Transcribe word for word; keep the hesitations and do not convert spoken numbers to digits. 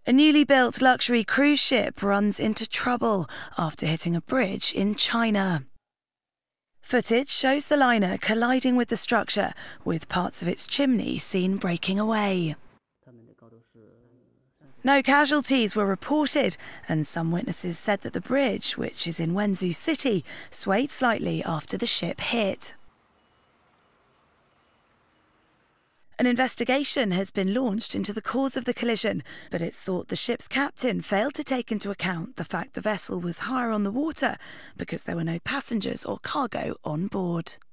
A newly built luxury cruise ship runs into trouble after hitting a bridge in China. Footage shows the liner colliding with the structure, with parts of its chimney seen breaking away. No casualties were reported, and some witnesses said that the bridge, which is in Wenzhou City, swayed slightly after the ship hit. An investigation has been launched into the cause of the collision, but it's thought the ship's captain failed to take into account the fact the vessel was higher on the water because there were no passengers or cargo on board.